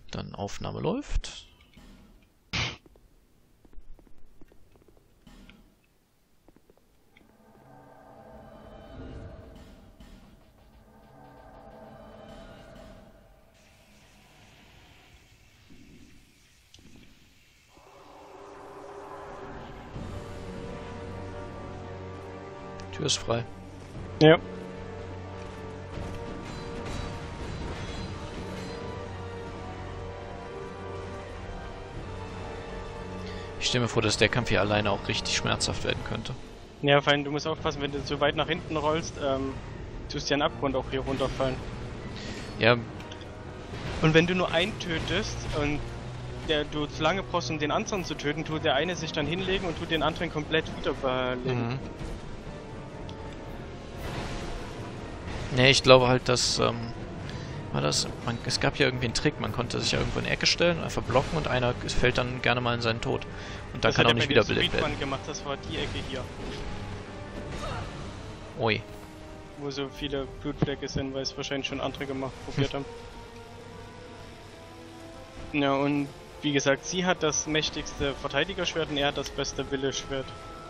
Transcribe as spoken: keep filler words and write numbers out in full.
Dann Aufnahme läuft. Tür ist frei. Ja. Ich stelle mir vor, dass der Kampf hier alleine auch richtig schmerzhaft werden könnte. Ja, vor allem, du musst aufpassen, wenn du zu weit nach hinten rollst, ähm, tust dir einen Abgrund auch hier runterfallen. Ja. Und wenn du nur einen tötest und der, du zu lange brauchst, um den anderen zu töten, tut der eine sich dann hinlegen und tut den anderen komplett wiederbeleben. Mhm. Ne, ich glaube halt, dass, ähm, war das, man, es gab ja irgendwie einen Trick, man konnte sich ja irgendwo in die Ecke stellen, einfach blocken und einer fällt dann gerne mal in seinen Tod. Und dann das kann hat er auch nicht bei dem wiederbelebt werden. Speedrun gemacht, das war die Ecke hier, Ui. wo so viele Blutflecke sind, weil es wahrscheinlich schon andere gemacht, probiert haben. Ja, und wie gesagt, sie hat das mächtigste Verteidigerschwert und er hat das beste Wille-Schwert.